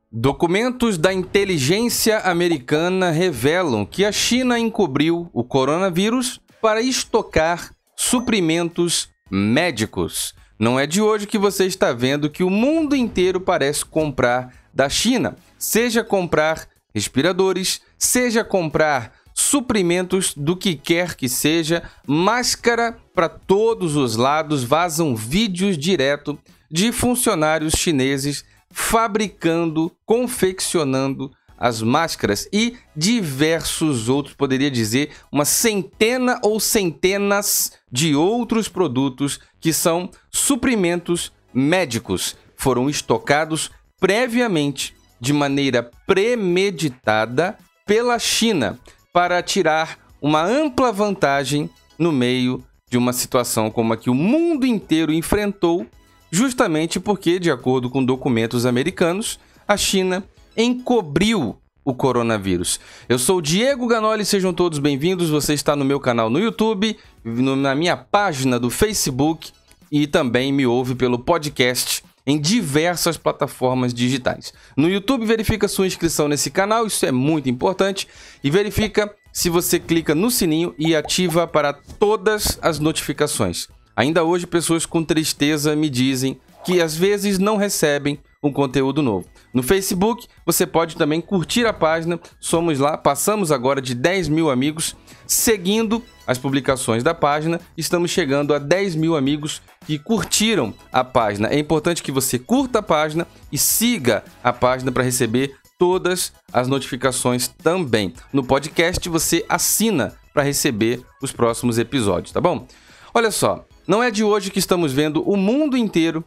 Documentos da inteligência americana revelam que a China encobriu o coronavírus para estocar suprimentos médicos. Não é de hoje que você está vendo que o mundo inteiro parece comprar da China, seja comprar respiradores, seja comprar suprimentos do que quer que seja, máscara para todos os lados, vazam vídeos direto de funcionários chineses fabricando, confeccionando as máscaras e diversos outros, poderia dizer, uma centena ou centenas de outros produtos que são suprimentos médicos. Foram estocados previamente, de maneira premeditada, pela China, para tirar uma ampla vantagem no meio de uma situação como a que o mundo inteiro enfrentou, justamente porque, de acordo com documentos americanos, a China encobriu o coronavírus. Eu sou o Diego Ganoli, sejam todos bem-vindos. Você está no meu canal no YouTube, na minha página do Facebook e também me ouve pelo podcast em diversas plataformas digitais. No YouTube, verifica sua inscrição nesse canal, isso é muito importante, e verifica se você clica no sininho e ativa para todas as notificações. Ainda hoje, pessoas com tristeza me dizem que às vezes não recebem um conteúdo novo. No Facebook, você pode também curtir a página. Somos lá, passamos agora de 10 mil amigos seguindo as publicações da página. Estamos chegando a 10 mil amigos que curtiram a página. É importante que você curta a página e siga a página para receber todas as notificações também. No podcast, você assina para receber os próximos episódios, tá bom? Olha só. Não é de hoje que estamos vendo o mundo inteiro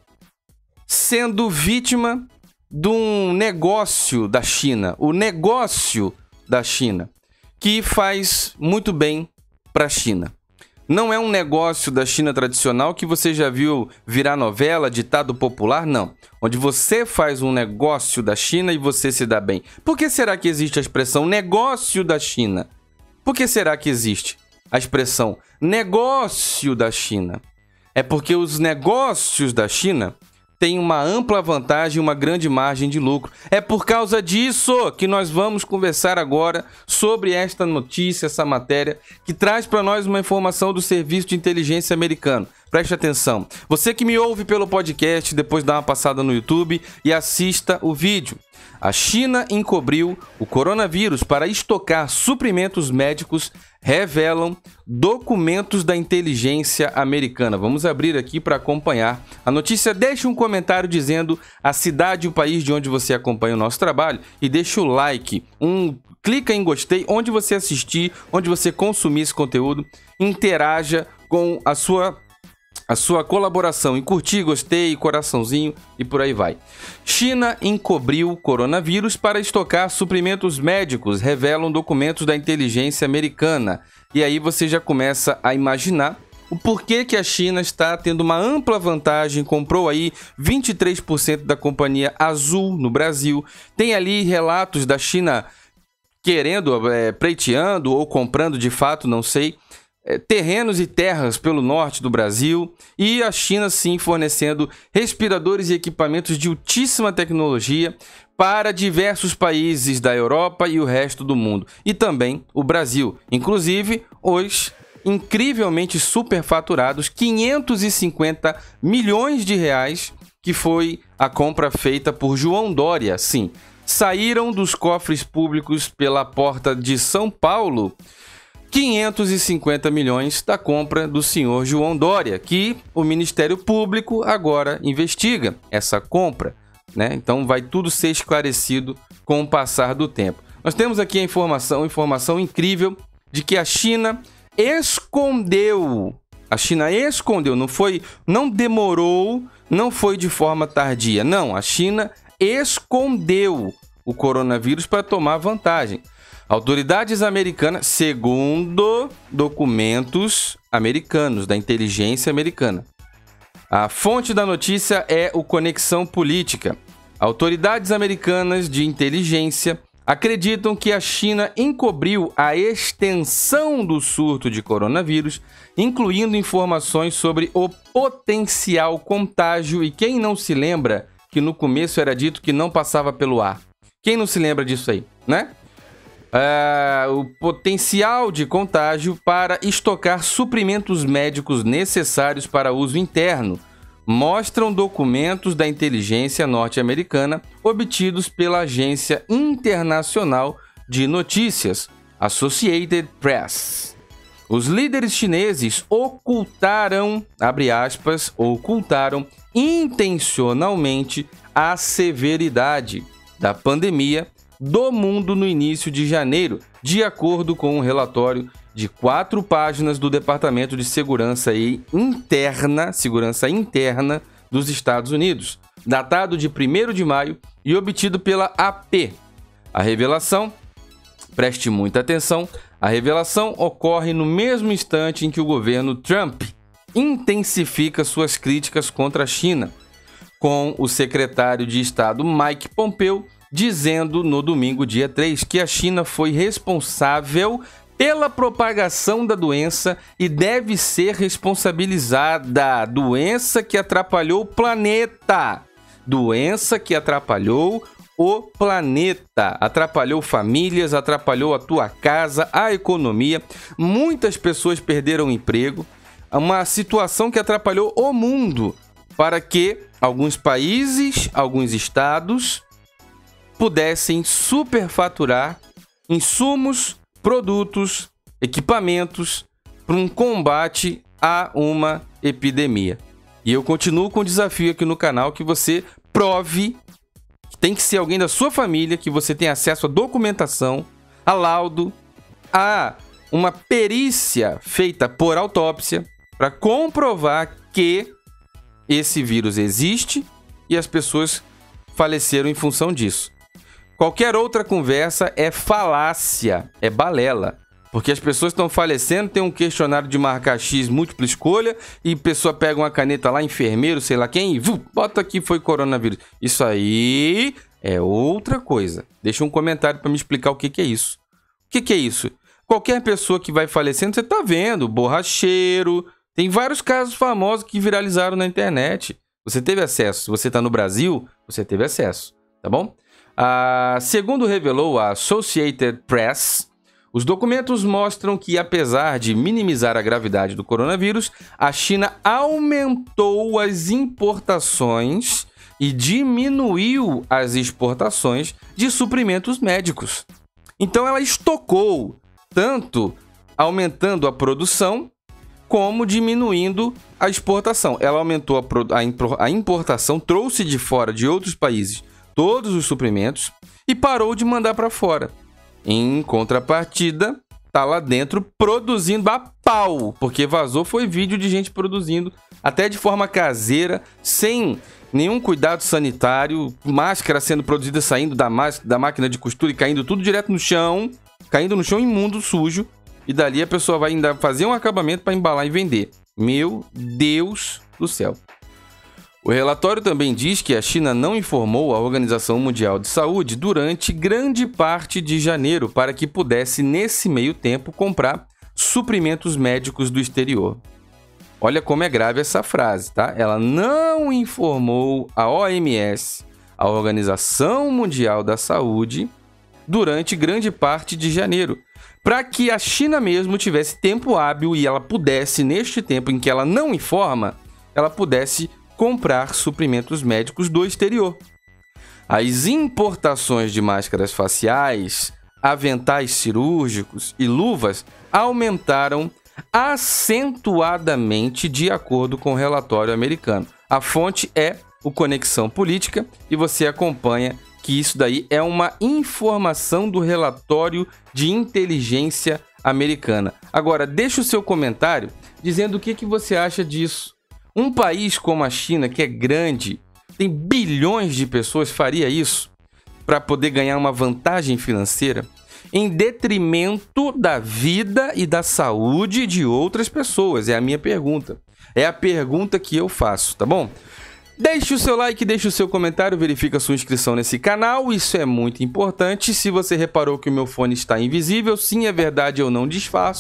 sendo vítima de um negócio da China. O negócio da China, que faz muito bem para a China. Não é um negócio da China tradicional que você já viu virar novela, ditado popular, não. Onde você faz um negócio da China e você se dá bem. Por que será que existe a expressão negócio da China? Por que será que existe a expressão negócio da China? É porque os negócios da China têm uma ampla vantagem e uma grande margem de lucro. É por causa disso que nós vamos conversar agora sobre esta notícia, essa matéria, que traz para nós uma informação do Serviço de Inteligência americano. Preste atenção. Você que me ouve pelo podcast, depois dá uma passada no YouTube e assista o vídeo. A China encobriu o coronavírus para estocar suprimentos médicos, revelam documentos da inteligência americana. Vamos abrir aqui para acompanhar a notícia. Deixe um comentário dizendo a cidade e o país de onde você acompanha o nosso trabalho e deixe o like, clica em gostei, onde você assistir, onde você consumir esse conteúdo, interaja com a sua colaboração em curtir, gostei, coraçãozinho e por aí vai. China encobriu o coronavírus para estocar suprimentos médicos, revelam documentos da inteligência americana. E aí você já começa a imaginar o porquê que a China está tendo uma ampla vantagem, comprou aí 23% da companhia Azul no Brasil. Tem ali relatos da China querendo, pleiteando ou comprando de fato, não sei, terrenos e terras pelo norte do Brasil, e a China sim fornecendo respiradores e equipamentos de altíssima tecnologia para diversos países da Europa e o resto do mundo, e também o Brasil, inclusive os incrivelmente superfaturados 550 milhões de reais que foi a compra feita por João Dória. Sim, saíram dos cofres públicos pela porta de São Paulo 550 milhões da compra do senhor João Dória, que o Ministério Público agora investiga essa compra, né? Então vai tudo ser esclarecido com o passar do tempo. Nós temos aqui a informação incrível de que a China escondeu, não demorou, não foi de forma tardia, não, a China escondeu o coronavírus para tomar vantagem. Autoridades americanas, segundo documentos americanos, da inteligência americana. A fonte da notícia é o Conexão Política. Autoridades americanas de inteligência acreditam que a China encobriu a extensão do surto de coronavírus, incluindo informações sobre o potencial contágio. E quem não se lembra que no começo era dito que não passava pelo ar? Quem não se lembra disso aí, né? O potencial de contágio para estocar suprimentos médicos necessários para uso interno, mostram documentos da inteligência norte-americana obtidos pela agência internacional de notícias, Associated Press. Os líderes chineses ocultaram, abre aspas, ocultaram intencionalmente a severidade da pandemia do mundo no início de janeiro, de acordo com um relatório de 4 páginas do Departamento de Segurança Interna dos Estados Unidos, datado de 1º de maio e obtido pela AP. A revelação, preste muita atenção, a revelação ocorre no mesmo instante em que o governo Trump intensifica suas críticas contra a China, com o secretário de Estado Mike Pompeo dizendo no domingo, dia 3, que a China foi responsável pela propagação da doença e deve ser responsabilizada. Doença que atrapalhou o planeta. Doença que atrapalhou o planeta. Atrapalhou famílias, atrapalhou a tua casa, a economia. Muitas pessoas perderam o emprego. Uma situação que atrapalhou o mundo para que alguns países, alguns estados pudessem superfaturar insumos, produtos, equipamentos para um combate a uma epidemia. E eu continuo com o desafio aqui no canal que você prove, que tem que ser alguém da sua família, que você tem acesso à documentação, a laudo, a uma perícia feita por autópsia para comprovar que esse vírus existe e as pessoas faleceram em função disso. Qualquer outra conversa é falácia, é balela. Porque as pessoas estão falecendo, tem um questionário de marcar X múltipla escolha e a pessoa pega uma caneta lá, enfermeiro, sei lá quem, e bota aqui, foi coronavírus. Isso aí é outra coisa. Deixa um comentário para me explicar o que é isso. O que é isso? Qualquer pessoa que vai falecendo, você está vendo, borracheiro. Tem vários casos famosos que viralizaram na internet. Você teve acesso. Se você está no Brasil, você teve acesso, tá bom? Segundo revelou a Associated Press, os documentos mostram que, apesar de minimizar a gravidade do coronavírus, a China aumentou as importações e diminuiu as exportações de suprimentos médicos. Então ela estocou, tanto aumentando a produção como diminuindo a exportação. Ela aumentou a importação, trouxe de fora, de outros países, todos os suprimentos e parou de mandar para fora. Em contrapartida, tá lá dentro produzindo a pau, porque vazou foi vídeo de gente produzindo, até de forma caseira, sem nenhum cuidado sanitário, máscara sendo produzida saindo da máquina de costura e caindo tudo direto no chão, caindo no chão imundo, sujo, e dali a pessoa vai ainda fazer um acabamento para embalar e vender. Meu Deus do céu. O relatório também diz que a China não informou a Organização Mundial de Saúde durante grande parte de janeiro para que pudesse, nesse meio tempo, comprar suprimentos médicos do exterior. Olha como é grave essa frase, tá? Ela não informou a OMS, a Organização Mundial da Saúde, durante grande parte de janeiro, para que a China mesmo tivesse tempo hábil e ela pudesse, neste tempo em que ela não informa, ela pudesse comprar suprimentos médicos do exterior. As importações de máscaras faciais, aventais cirúrgicos e luvas aumentaram acentuadamente de acordo com o relatório americano. A fonte é o Conexão Política e você acompanha que isso daí é uma informação do relatório de inteligência americana. Agora, deixa o seu comentário dizendo o que você acha disso. Um país como a China, que é grande, tem bilhões de pessoas, faria isso para poder ganhar uma vantagem financeira em detrimento da vida e da saúde de outras pessoas? É a minha pergunta. É a pergunta que eu faço, tá bom? Deixe o seu like, deixe o seu comentário, verifique a sua inscrição nesse canal, isso é muito importante. Se você reparou que o meu fone está invisível, sim, é verdade, eu não disfarço.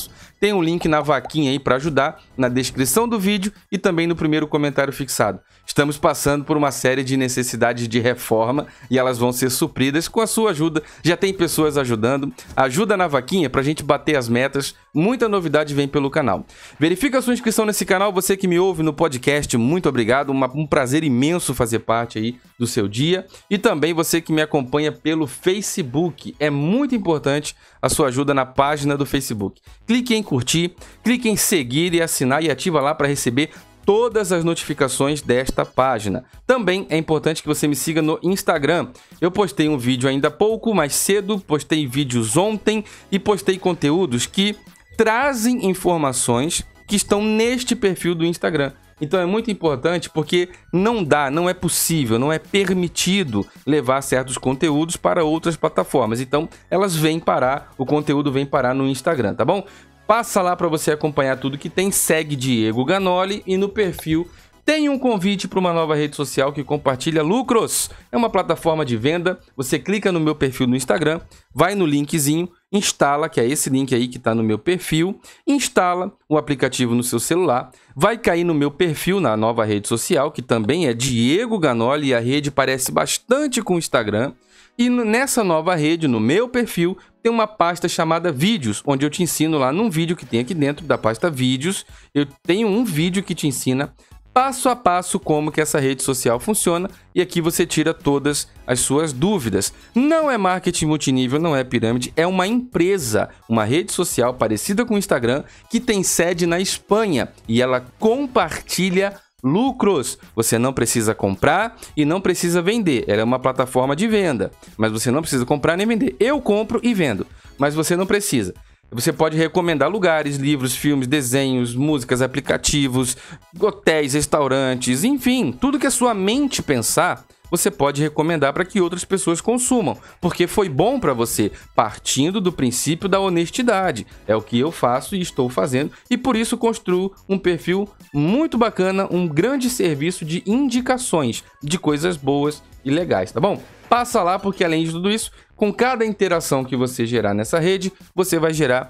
tem um link na vaquinha aí para ajudar, na descrição do vídeo e também no primeiro comentário fixado. Estamos passando por uma série de necessidades de reforma e elas vão ser supridas com a sua ajuda. Já tem pessoas ajudando. Ajuda na vaquinha pra gente bater as metas. Muita novidade vem pelo canal. Verifica a sua inscrição nesse canal. Você que me ouve no podcast, muito obrigado. Um prazer imenso fazer parte aí do seu dia. E também você que me acompanha pelo Facebook. É muito importante a sua ajuda na página do Facebook. Clique em curtir, clique em seguir e assinar e ativa lá para receber todas as notificações desta página. Também é importante que você me siga no Instagram. Eu postei um vídeo ainda há pouco, mais cedo, postei vídeos ontem e postei conteúdos que trazem informações que estão neste perfil do Instagram. Então é muito importante porque não é possível, não é permitido levar certos conteúdos para outras plataformas. Então elas vêm parar, o conteúdo vem parar no Instagram, tá bom? Passa lá para você acompanhar tudo que tem, segue Diego Ganoli e no perfil tem um convite para uma nova rede social que compartilha lucros. É uma plataforma de venda, você clica no meu perfil no Instagram, vai no linkzinho, instala, que é esse link aí que está no meu perfil, instala o aplicativo no seu celular, vai cair no meu perfil na nova rede social, que também é Diego Ganoli e a rede parece bastante com o Instagram. E nessa nova rede, no meu perfil, tem uma pasta chamada Vídeos, onde eu te ensino lá num vídeo que tem aqui dentro da pasta Vídeos. Eu tenho um vídeo que te ensina passo a passo como que essa rede social funciona e aqui você tira todas as suas dúvidas. Não é marketing multinível, não é pirâmide, é uma empresa, uma rede social parecida com o Instagram que tem sede na Espanha e ela compartilha lucros. Você não precisa comprar e não precisa vender. Ela é uma plataforma de venda, mas você não precisa comprar nem vender. Eu compro e vendo, mas você não precisa. Você pode recomendar lugares, livros, filmes, desenhos, músicas, aplicativos, hotéis, restaurantes, enfim, tudo que a sua mente pensar, você pode recomendar para que outras pessoas consumam, porque foi bom para você, partindo do princípio da honestidade. É o que eu faço e estou fazendo, e por isso construo um perfil muito bacana, um grande serviço de indicações de coisas boas e legais, tá bom? Passa lá, porque além de tudo isso, com cada interação que você gerar nessa rede, você vai gerar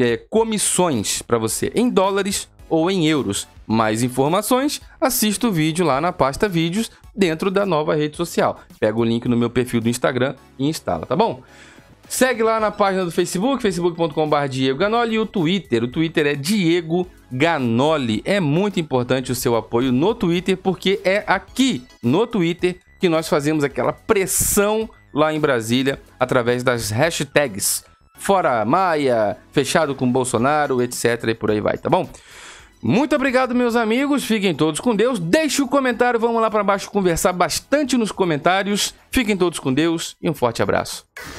comissões para você em dólares ou em euros. Mais informações, assista o vídeo lá na pasta Vídeos dentro da nova rede social. Pega o link no meu perfil do Instagram e instala, tá bom? Segue lá na página do Facebook, facebook.com.br Diego Ganoli, e o Twitter é Diego Ganoli. É muito importante o seu apoio no Twitter, porque é aqui no Twitter que nós fazemos aquela pressão lá em Brasília através das hashtags Fora Maia, Fechado com Bolsonaro, etc. e por aí vai, tá bom? Muito obrigado, meus amigos. Fiquem todos com Deus. Deixe o comentário, vamos lá para baixo conversar bastante nos comentários. Fiquem todos com Deus e um forte abraço.